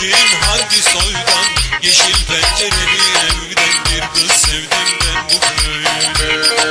gelmedim hangi soydan? Yeşil pencereli evden bir kız sevdim ben bu köyde.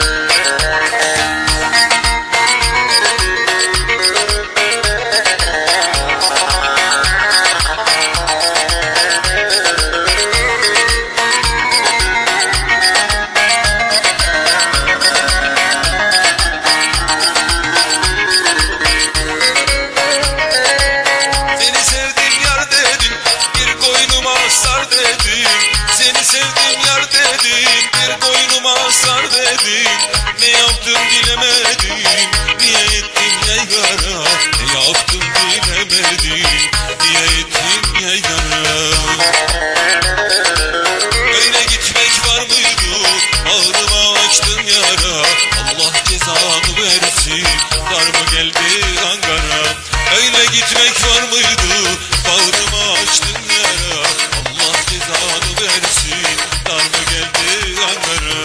Seni sevdim yar dedin, bir boynuma sar dedin. Ne yaptım bilemedim, niye ettin yaygara? Ne yaptım bilemedim, niye ettin yaygara? Öyle gitmek var mıydı, ağrıma açtın yara. Allah cezanı versin, dar mı geldi Ankara? Öyle gitmek var mıydı, bağrıma açtın yara. Allah cezanı versin, dar mı geldi Ankara?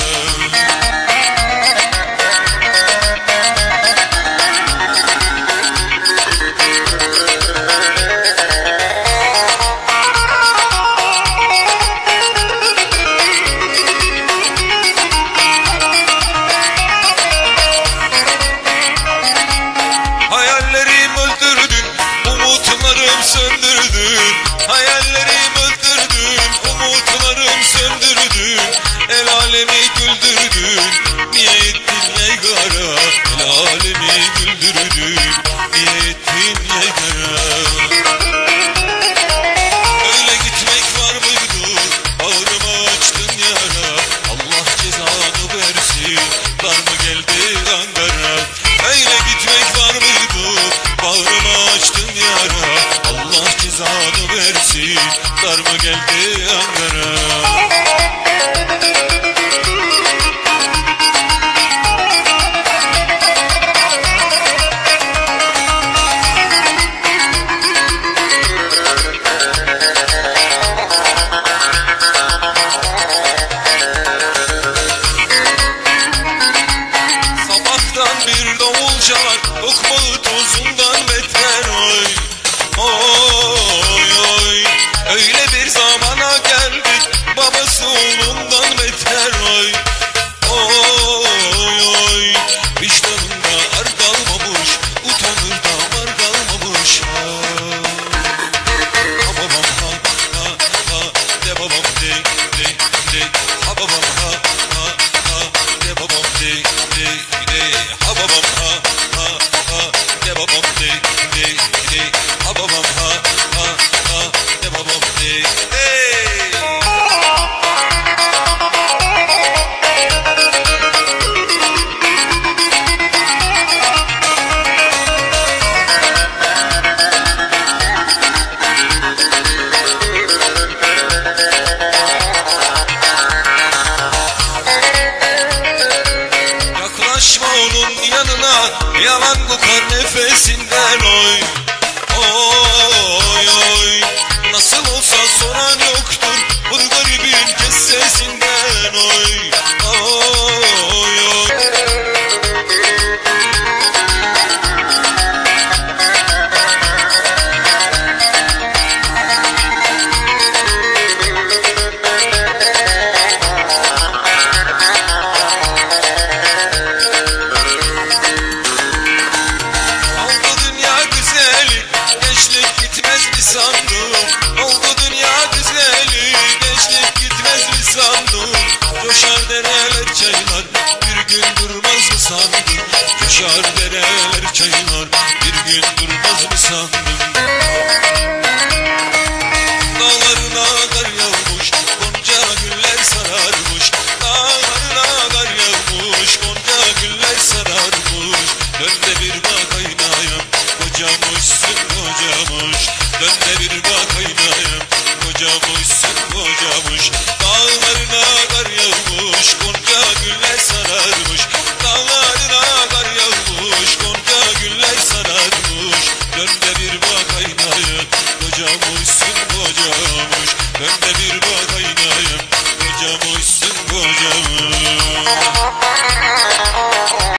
Hayallerim öldürdün, umutlarım söndürdün. Hayallerim öldürdün, umutlarım söndürdün. El alemi güldürdün, niye ettin yaygara? El alemi güldürdün, niye ettin yaygara? Öyle gitmek var mıydı, bağrıma açtın yara. Allah cezanı versin, dar mı geldi Ankara? Öyle gitmek var mıydı, bağrıma açtın yara. Allah cezanı versin, dar mı geldi Ankara?